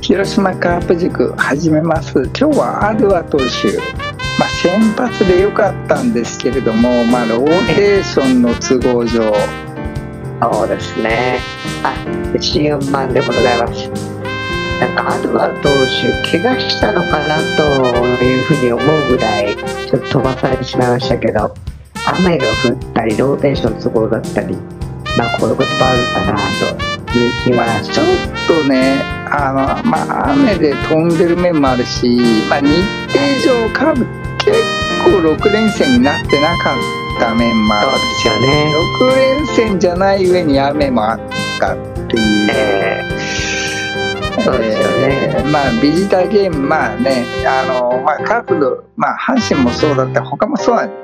広島カープ塾始めます。今日はアドゥア投手、先発で良かったんですけれども、ローテーションの都合上、 そうですね。14番でございます。アドゥア投手、怪我したのかなというふうに思うぐらい、ちょっと飛ばされてしまいましたけど、雨が降ったり、ローテーションの都合だったり、こういうこともあるかなという気はちょっとね、雨で飛んでる面もあるし、日程上、カーブ結構6連戦になってなかった面もある。 そうですよね。 6連戦じゃない上に雨もあったっていう。 そうですよね。 ビジターゲーム、カープの、阪神もそうだった、他もそうなんです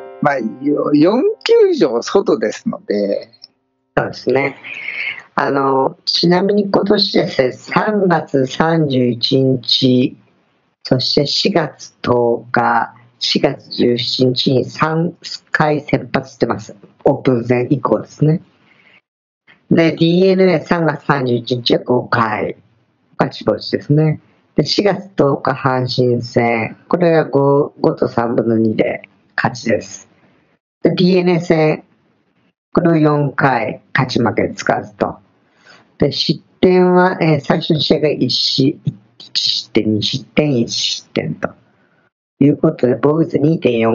。4球場外ですので。 そうですね。ちなみに今年ですね、3月31日、そして4月10日、4月17日に3回先発してます。オープン戦以降ですね。で、DNA3 月31日は5回、勝ち星ですね。で、4月10日阪神戦、これは 5と3分の2で勝ちです。で、DNA 戦、これを4回勝ち負けつかずと。で、失点は、最初の試合が1失点、2失点、1失点ということで、防御率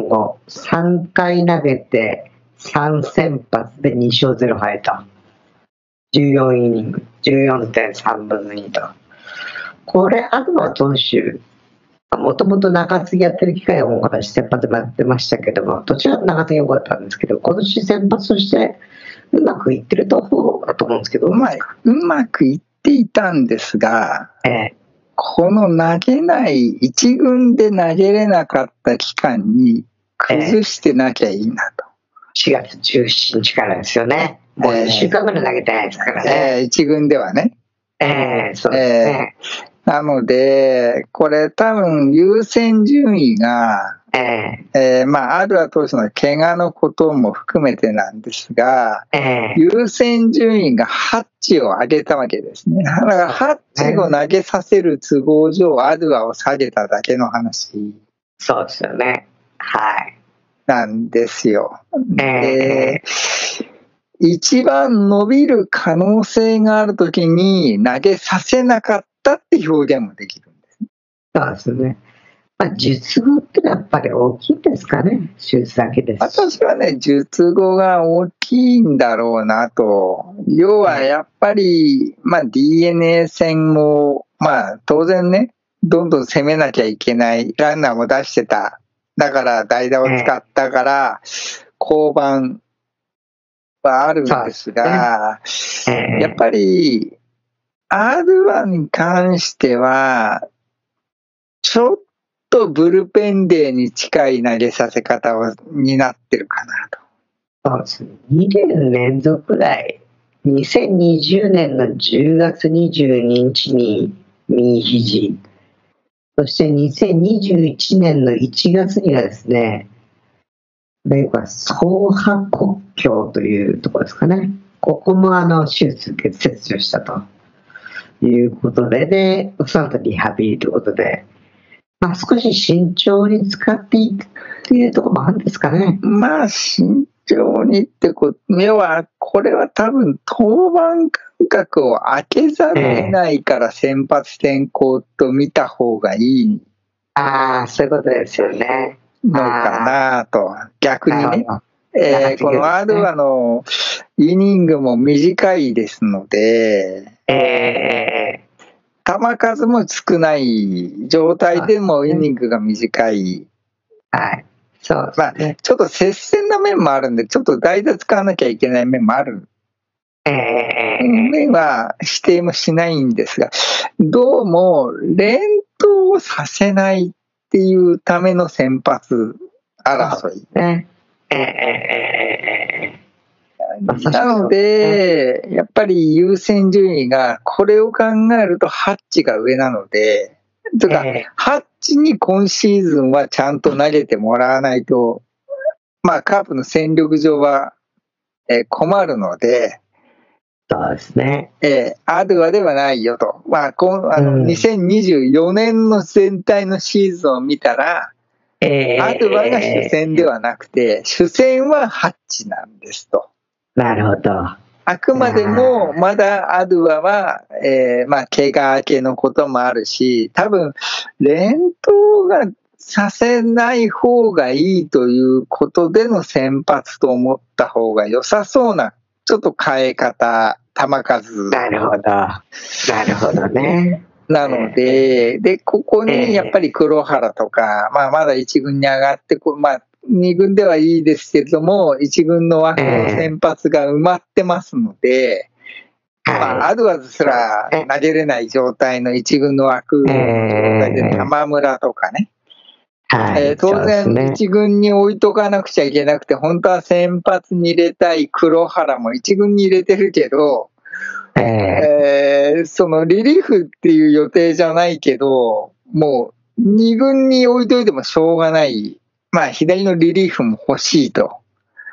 2.45、3回投げて3先発で2勝0敗と。14イニング、14.3 分の2と。これ、アドバ投手、もともと中継ぎやってる機会を私先発でやってましたけども、どちらも中継ぎ良かったんですけど、今年先発としてうまくいってると思うんですけど、 うまくいっていたんですが、この投げない一軍で投げれなかった期間に崩してなきゃいいなと。 4月17日からですよね。もう2週間ぐらい投げてないですからね。 一軍ではね。 そうですね。 なので、これ多分優先順位が、アドゥア投手の怪我のことも含めてなんですが、優先順位がハッチを上げたわけですね。だからハッチを投げさせる都合上、アドゥアを下げただけの話。 そうですよね。はい。 なんですよ。一番伸びる可能性があるときに投げさせなかったって表現もできるんです。 そうですね。術後ってやっぱり大きいですかね、手術だけです。 私はね、術後が大きいんだろうなと。要はやっぱり、DNA 戦も、当然ね、どんどん攻めなきゃいけない。ランナーも出してた。だから代打を使ったから、降板はあるんですが、やっぱり、アドゥアに関しては、ちょっとブルペンデーに近い投げさせ方になってるかなと。 そうですね。2年連続くらい、2020年の10月22日に右肘、そして2021年の1月にはですね、総破骨胸というところですかね。ここも手術切除したということで、その後リハビリということで、少し慎重に使っていくっていうところもあるんですかね。 慎重にってこと、要は、これは多分、登板間隔を空けざるを得ないから先発転向と見た方がいい。 そういうことですよね。 のかなと。逆にね。このアドゥアのイニングも短いですので、球数も少ない状態でもイニングが短い。 そうですね。 ちょっと接戦な面もあるんで、ちょっと代打使わなきゃいけない面もある。面は否定もしないんですが、どうも連投をさせないっていうための先発争い。なので、やっぱり優先順位が、これを考えるとハッチが上なので、ハッチに今シーズンはちゃんと投げてもらわないと、カープの戦力上は困るので、 そうですね。 アドゥアではないよと。 うん 2024年の全体のシーズンを見たら、アドゥアが主戦ではなくて、主戦はハッチなんですと。 なるほど。 あくまでも、まだアドゥアは、怪我明けのこともあるし、多分、連投がさせない方がいいということでの先発と思った方が良さそうな、ちょっと変え方、球数。 なるほど。なるほどね。 なので、ここにやっぱり黒原とか、まだ1軍に上がって2軍ではいいですけれども、1軍の枠の先発が埋まってますので、アドゥアですら投げれない状態の1軍の枠の状態で、玉村とかね。当然、1軍に置いとかなくちゃいけなくて、本当は先発に入れたい黒原も1軍に入れてるけど、そのリリーフっていう予定じゃないけど、もう2軍に置いといてもしょうがない。左のリリーフも欲しいと。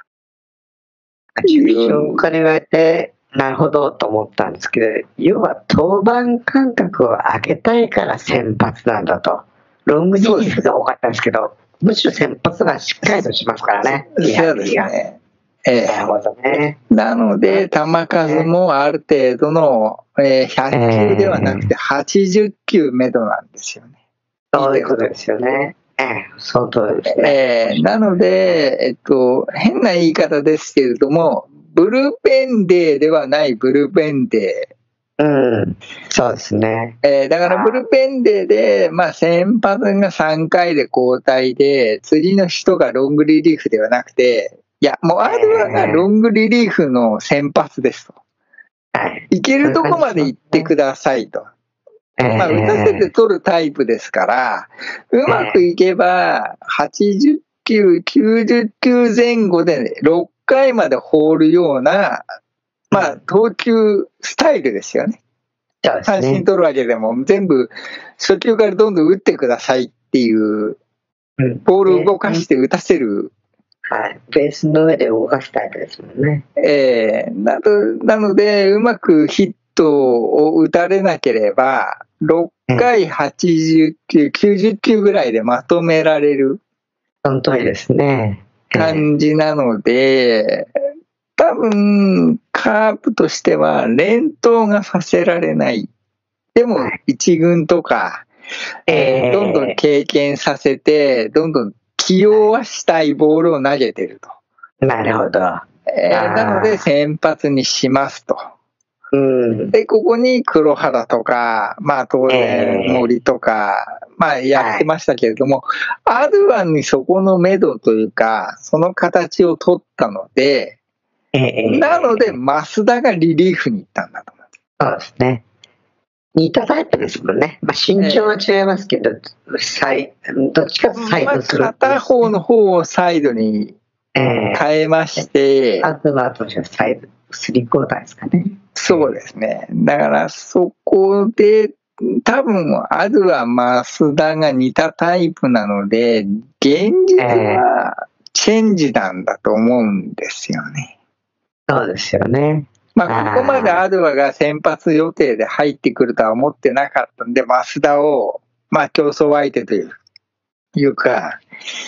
から言われて、なるほどと思ったんですけど、要は登板間隔を上げたいから先発なんだと。ロングリリーフが多かったんですけど、むしろ先発がしっかりとしますからね。 そうですね。 なるほどね。 なので、球数もある程度の、100球ではなくて80球目処なんですよね。 そういうことですよね。その通りですね。 なので、変な言い方ですけれども、ブルペンデーではないブルペンデー。そうですね。 だからブルペンデーで、先発が3回で交代で、次の人がロングリリーフではなくて、いや、もうアドゥアがロングリリーフの先発ですと。いけるとこまで行ってくださいと。打たせて取るタイプですから、うまくいけば80球、90球前後で6回まで放るような、投球スタイルですよね。三振取るわけでも全部初球からどんどん打ってくださいっていう、ボールを動かして打たせる。 ベースの上で動かすタイプですもんね。 なので、うまくヒットを打たれなければ、6回80球、90球ぐらいでまとめられる。 その通りですね。 感じなので、多分、カープとしては連投がさせられない。でも、1軍とか、どんどん経験させて、どんどん起用はしたいボールを投げてると。 なるほど。なので、先発にしますと。で、ここに黒原とか、当然森とか、やってましたけれども、アドゥアにそこの目処というか、その形を取ったので、なので、増田がリリーフに行ったんだと思います。そうですね。似たタイプですもんね。身長は違いますけど、どっちかとサイドする。 片方の方をサイドに変えまして、 あとはサイド、3クォーターですかね。 そうですね。だからそこで、多分アドゥア、増田が似たタイプなので、現実はチェンジなんだと思うんですよね。 そうですよね。 ここまでアドゥアが先発予定で入ってくるとは思ってなかったんで、増田を、競争相手というか、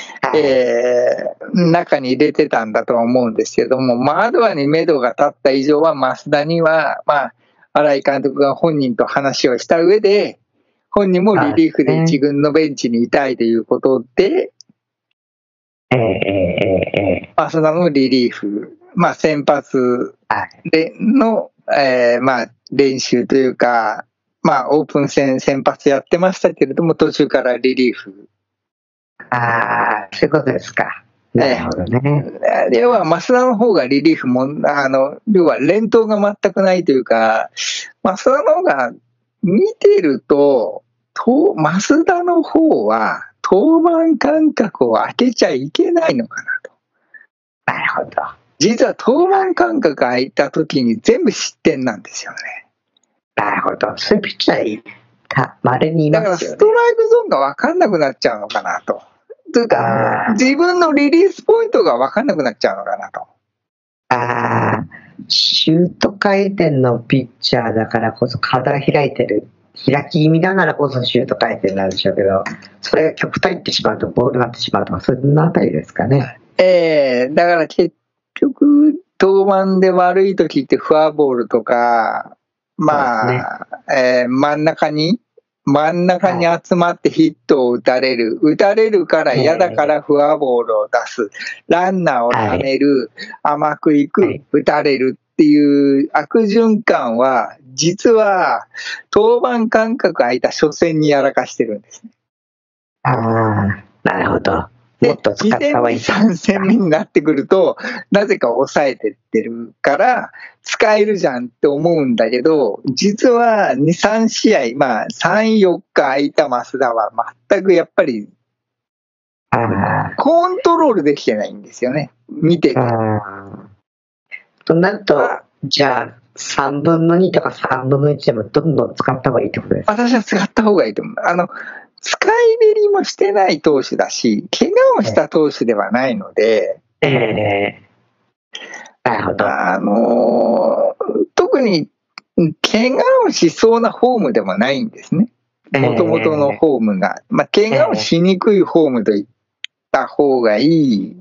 中に入れてたんだとは思うんですけども、アドゥアに目処が立った以上は、増田には、新井監督が本人と話をした上で、本人もリリーフで1軍のベンチにいたいということで、増田のリリーフ、先発での、練習というか、オープン戦先発やってましたけれども、途中からリリーフ。 そういうことですか。なるほどね。 要は、増田の方がリリーフも、要は連投が全くないというか、増田の方が見てると、増田の方は登板間隔を空けちゃいけないのかなと。 なるほど。 実は登板間隔空いた時に全部失点なんですよね。 なるほど。そういうピッチャー稀にいますよね。 だからストライクゾーンが分かんなくなっちゃうのかなと。というか、自分のリリースポイントが分かんなくなっちゃうのかなと。 シュート回転のピッチャーだからこそ体が開いてる。開き気味だからこそシュート回転なんでしょうけど、それが極端にいってしまうとボールになってしまうとか、そのあたりですかね。 だから結局、登板で悪い時ってフォアボールとか、まあ、真ん中に集まってヒットを打たれるから嫌だからフォアボールを出す、ランナーを貯める、甘くいく、打たれるっていう悪循環は、実は登板間隔空いた初戦にやらかしてるんですね。 ああ、なるほど。 で、2戦目、3戦目になってくると、なぜか抑えてってるから、使えるじゃんって思うんだけど、実は2、3試合、まあ、3、4日空いた増田は全くやっぱり、コントロールできてないんですよね。見てて。 となると、じゃあ、3分の2とか3分の1でもどんどん使った方がいいってことですか？ 私は使った方がいいと思う。使いべりもしてない投手だし、怪我をした投手ではないので、 なるほど。 特に怪我をしそうなフォームでもないんですね。もともとのフォームが。まあ、怪我をしにくいフォームといった方がいい。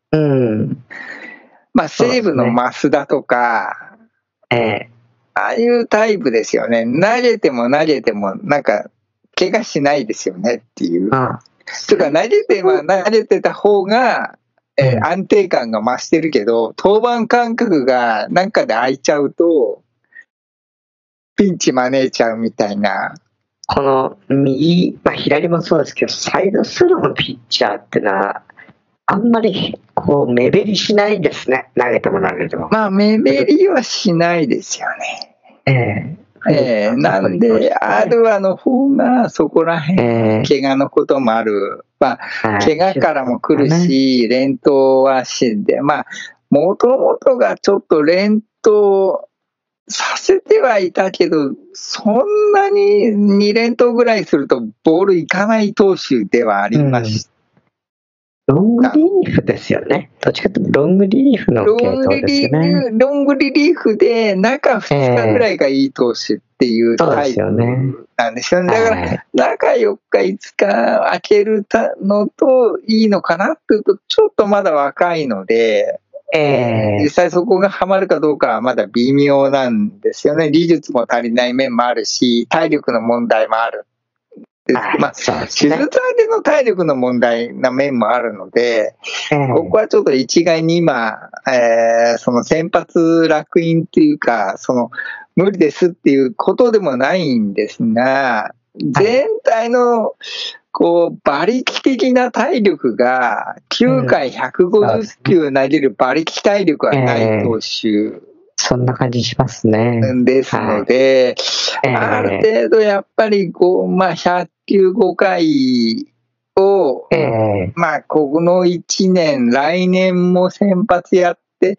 まあ、西武の増田とか、ああいうタイプですよね。投げてもなんか、怪我しないですよねっていう。とか投げてた方が、安定感が増してるけど、登板間隔がなんかで空いちゃうと、ピンチ招いちゃうみたいな。 この右、左もそうですけど、サイドスローのピッチャーってのは、あんまりこう目減りしないですね。投げても。 まあ、目減りはしないですよね。なんで、アドアの方がそこら辺、怪我のこともある。まあ、怪我からも来るし、連投はで、まあ、もともとがちょっと連投させてはいたけど、そんなに2連投ぐらいするとボールいかない投手ではありました。 ロングリリーフですよね。どっちかというとロングリリーフの系統ですよね。 ロングリリーフで中2日ぐらいがいい投手っていうタイプなんですよね。だから中4日5日空けるのといいのかなっていうと、ちょっとまだ若いので、実際そこがハマるかどうかはまだ微妙なんですよね。技術も足りない面もあるし、体力の問題もある。まあ、手術明けの体力の問題な面もあるので、ここはちょっと一概に今、その先発楽印っていうか、無理ですっていうことでもないんですが、全体の馬力的な体力が9回150球投げる馬力体力はない投手。 そんな感じしますね。 ですので、ある程度やっぱり100球5回を、まあ、この1年、来年も先発やって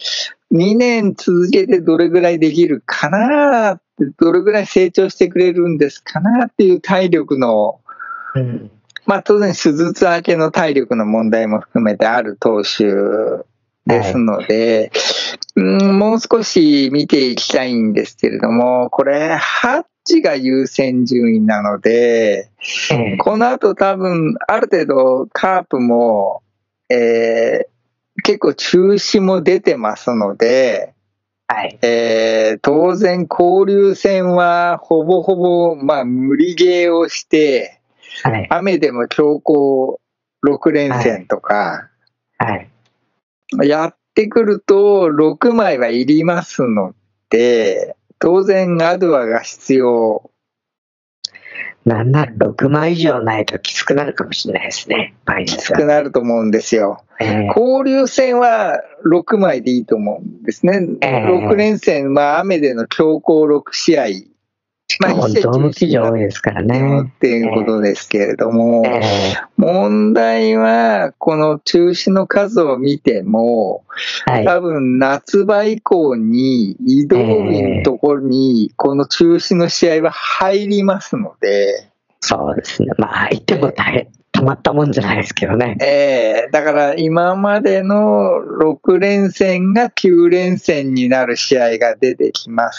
、2年続けてどれぐらいできるかなって、どれぐらい成長してくれるんですかなっていう体力の、まあ当然手術明けの体力の問題も含めてある投手ですので、もう少し見ていきたいんですけれども、これ、ハッチが優先順位なので、この後多分、ある程度カープも、結構中止も出てますので、当然交流戦はほぼほぼ、まあ無理ゲーをして、雨でも強行6連戦とか、やってくると6枚はいりますので、当然アドアが必要。 なんなら6枚以上ないときつくなるかもしれないですね。 きつくなると思うんですよ。交流戦は6枚でいいと思うんですね。6連戦、まあ雨での強行6試合。まあ、 ドーム球場多いですからね。 っていうことですけれども、問題は、この中止の数を見ても、多分夏場以降に移動日のところに、この中止の試合は入りますので。 そうですね。まあ、入ってもたたまったもんじゃないですけどね。 だから今までの6連戦が9連戦になる試合が出てきます。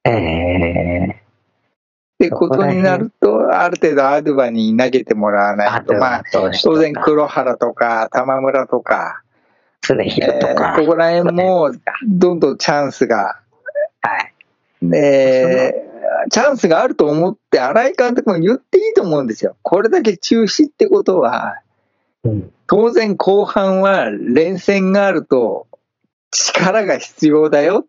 ってことになると、ある程度アドバに投げてもらわないと、当然黒原とか玉村とか、 常広とか、 ここら辺もどんどんチャンスが、チャンスがあると思って新井監督も言っていいと思うんですよ。これだけ中止ってことは、当然後半は連戦があると力が必要だよって。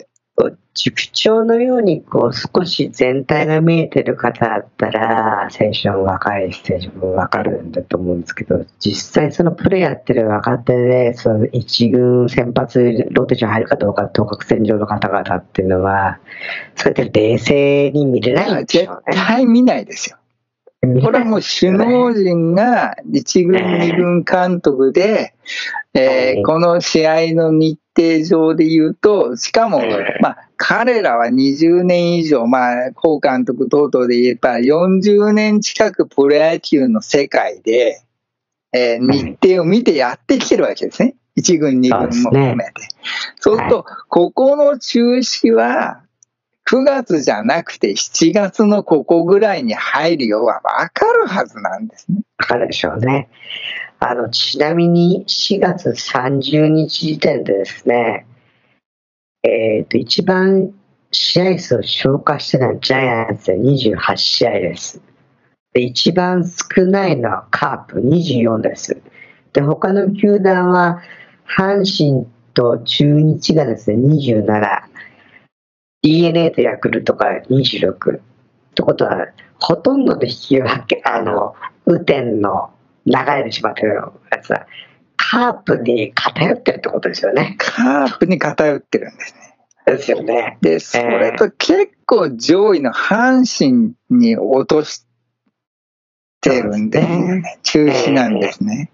塾長のように少し全体が見えてる方だったら、選手の若い選手も分かるんだと思うんですけど、実際そのプレーやってる若手で、その一軍先発ローテーション入るかどうか、当確線上の方々っていうのは、そうやって冷静に見れないんでしょうね。 絶対見ないですよ。これはもう首脳陣が一軍二軍監督で、この試合の日程上で言うと、しかも、彼らは20年以上、高監督等々で言えば40年近くプロ野球の世界で、日程を見てやってきてるわけですね。一軍二軍も含めて。そうすると、ここの中止は、9月じゃなくて7月のここぐらいに入るよは分かるはずなんですね。 分かるでしょうね。ちなみに4月30日時点でですね、一番試合数を消化してるのはジャイアンツで28試合です。で、一番少ないのはカープ24です。で、他の球団は阪神と中日がですね、27。DNA とヤクルトが26。ってことは、ほとんどで引き分け、雨天の流れてしまってるやつは、カープに偏ってるってことですよね。 カープに偏ってるんですね。 ですよね。 で、それと結構上位の阪神に落としてるんで、中止なんですね。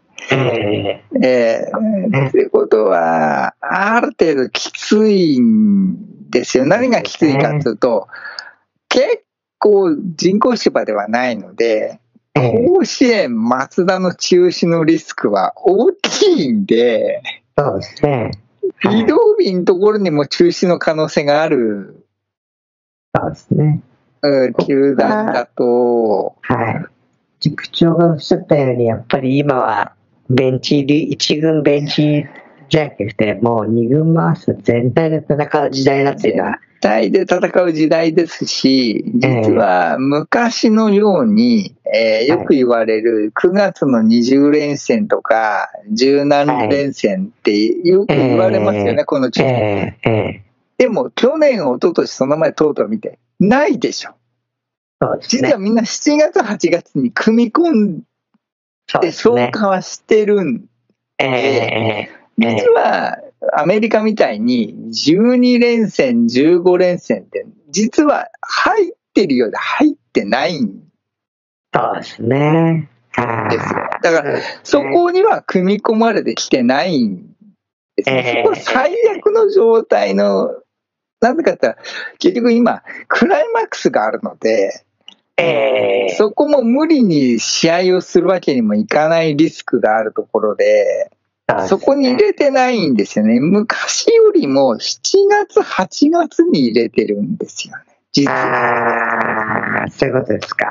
ってことは、ある程度きついんですよ。何がきついかというと、結構人工芝ではないので、甲子園松田の中止のリスクは大きいんで、 そうですね。 移動日のところにも中止の可能性がある。 そうですね。 球団だと。 塾長がおっしゃったように、やっぱり今は一軍ベンチじゃなくて、もう二軍回す全体で戦う時代だっていうのは。 全体で戦う時代ですし、実は昔のように、よく言われる9月の20連戦とか10何連戦ってよく言われますよね、この地域。でも去年、一昨年その前とうとう見て、ないでしょ。実はみんな7月、8月に組み込んで消化はしてるんで、実はアメリカみたいに12連戦、15連戦って実は入ってるようで入ってないんですね。 ですよ。だからそこには組み込まれてきてないんですね。そこは最悪の状態の、なぜかって言ったら結局今クライマックスがあるので、そこも無理に試合をするわけにもいかないリスクがあるところで、そこに入れてないんですよね。昔よりも7月、8月に入れてるんですよね。実は。 そういうことですか。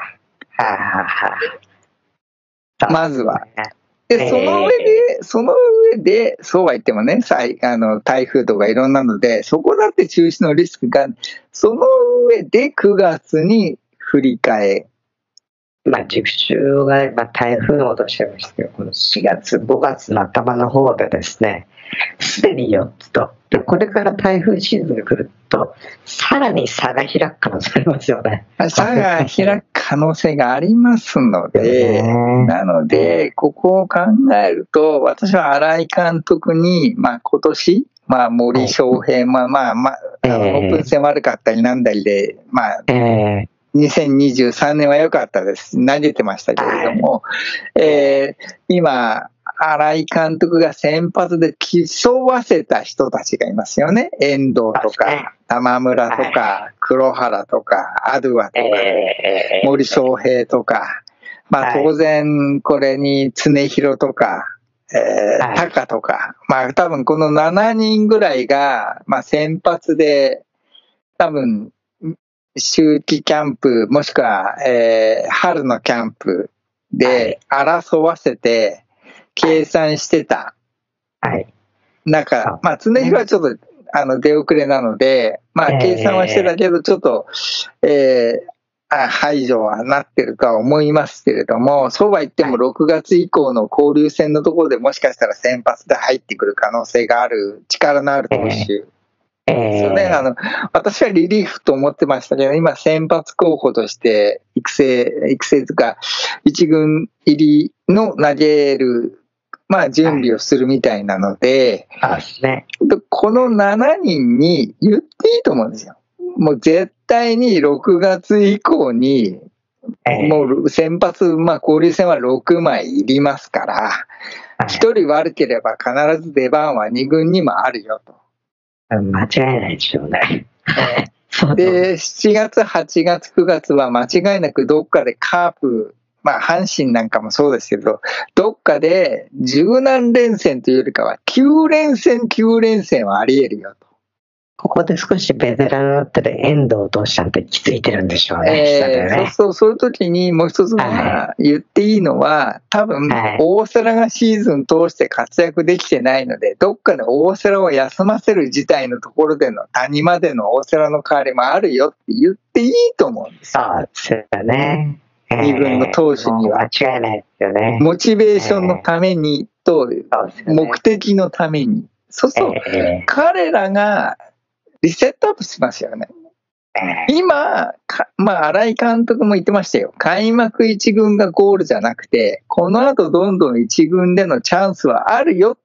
まずは。で、その上で、そうは言ってもね、台風とかいろんなので、そこだって中止のリスクが、その上で9月に振り替え。 塾長が台風のことをおっしゃいましたけど、この4月、5月の頭の方でですね、すでに4つと、でこれから台風シーズンが来ると、さらに差が開く可能性ありますよね。 差が開く可能性がありますので、なので、ここを考えると、私は新井監督に、今年、森翔平、オープン戦悪かったりなんだりで、2023年は良かったです。投げてましたけれども、今、新井監督が先発で競わせた人たちがいますよね。遠藤とか、玉村とか、黒原とか、アドゥアとか、森翔平とか、 まあ当然これに常広とか、タカとか、まあ多分この7人ぐらいが、まあ先発で、多分、秋季キャンプ、もしくは、春のキャンプで争わせて計算してた。 はい。 なんか、まあ常広はちょっと、出遅れなので、まあ計算はしてたけど、ちょっと、排除はなってるとは思いますけれども、そうは言っても6月以降の交流戦のところでもしかしたら先発で入ってくる可能性がある、力のある投手。そうね、私はリリーフと思ってましたけど、今先発候補として育成とか一軍入りの投げる、まあ準備をするみたいなので、この7人に言っていいと思うんですよ。もう絶対に6月以降に、もう先発、まあ交流戦は6枚いりますから、1人悪ければ必ず出番は2軍にもあるよと。 間違いないでしょうね。 で、7月、8月、9月は間違いなくどっかでカープ、まあ阪神なんかもそうですけど、どっかで十何連戦というよりかは9連戦はあり得るよと。 ここで少しベテランになってる遠藤投手なんて気づいてるんでしょうね。 そういう時にもう一つ言っていいのは、多分大瀬良がシーズン通して活躍できてないので、どっかで大瀬良を休ませる事態のところでの谷までの大瀬良の代わりもあるよって言っていいと思うんですよ。 そうですよね。 2軍の投手には。 間違いないですよね。 モチベーションのためにと、目的のために。そうそう、彼らがリセットアップしますよね。今、まあ、新井監督も言ってましたよ。開幕1軍がゴールじゃなくて、この後どんどん1軍でのチャンスはあるよって、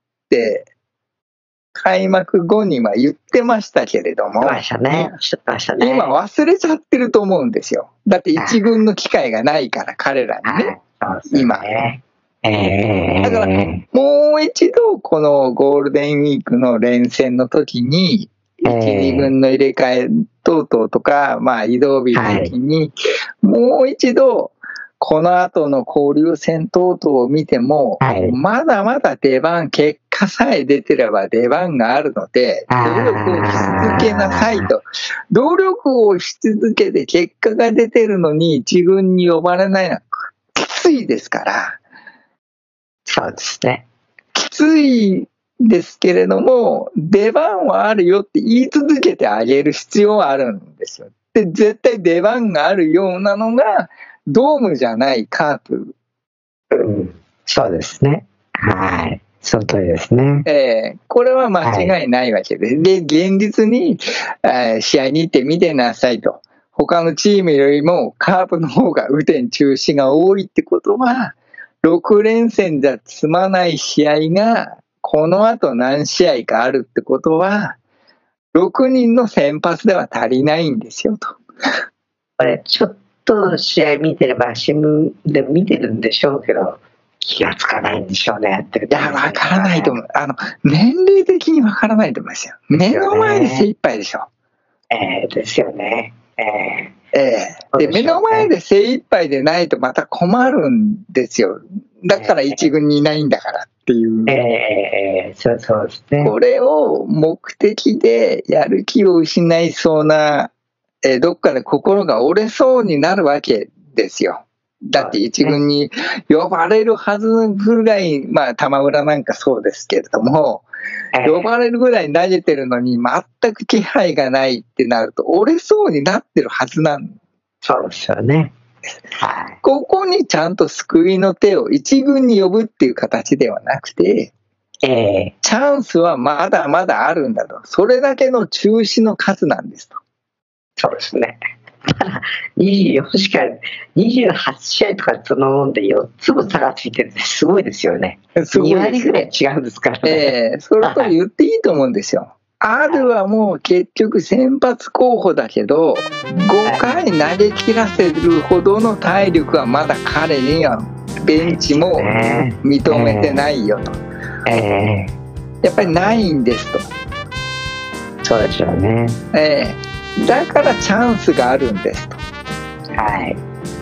開幕後には言ってましたけれども、今忘れちゃってると思うんですよ。だって1軍の機会がないから、彼らにね。今。だから、もう一度このゴールデンウィークの連戦の時に、1、2軍の入れ替え等々とか、まあ移動日の時に、もう一度、この後の交流戦等々を見ても、まだまだ出番、結果さえ出てれば出番があるので、努力をし続けなさいと。努力をし続けて結果が出てるのに一軍に呼ばれないのはきついですから。 そうですね。 きついですけれども、出番はあるよって言い続けてあげる必要はあるんですよ。で、絶対出番があるようなのが、ドームじゃないカープ。 そうですね。はい。その通りですね。 これは間違いないわけで。で、現実に、試合に行って見てなさいと。他のチームよりもカープの方が雨天中止が多いってことは、6連戦じゃ済まない試合が、この後何試合かあるってことは、6人の先発では足りないんですよと。 これ、ちょっと試合見てれば、新聞で見てるんでしょうけど、気がつかないんでしょうね、やってる。 いや、わからないと思う。年齢的にわからないと思いますよ。目の前で精一杯でしょ。 ですよね。 で、目の前で精一杯でないとまた困るんですよ。だから一軍にいないんだからっていう。 そうですね。 これを目的でやる気を失いそうな、どっかで心が折れそうになるわけですよ。だって一軍に呼ばれるはずぐらい、まあ玉浦なんかそうですけれども、呼ばれるぐらい投げてるのに全く気配がないってなると折れそうになってるはずなんです。 そうですよね。 ここにちゃんと救いの手を一軍に呼ぶっていう形ではなくて、チャンスはまだまだあるんだと。それだけの中止の数なんですと。 そうですね。24しか、28試合とかそのもんで4つも差がついてるってすごいですよね。2割ぐらい違うんですからね。 それと言っていいと思うんですよ。アルはもう結局先発候補だけど、5回投げ切らせるほどの体力はまだ彼にはベンチも認めてないよと。やっぱりないんですと。 そうでしょうね。 だからチャンスがあるんですと。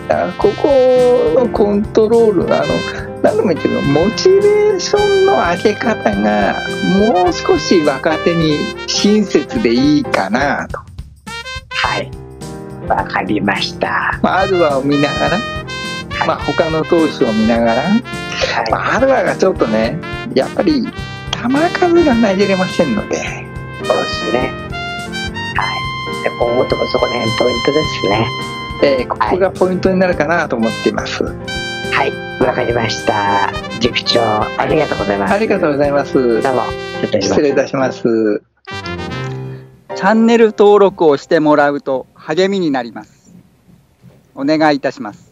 だからここのコントロール、何度も言ってるけど、モチベーションの上げ方がもう少し若手に親切でいいかなと。 はい、わかりました。 アルバを見ながら、他の投手を見ながら、アルバがちょっとね、やっぱり球数が投げれませんので。 そうですね。はい。で、今後ともそこら辺ポイントですね。 ここがポイントになるかなと思っています。 はい、わかりました。塾長、ありがとうございます。 ありがとうございます。 どうも、 失礼いたします。 チャンネル登録をしてもらうと励みになります。お願いいたします。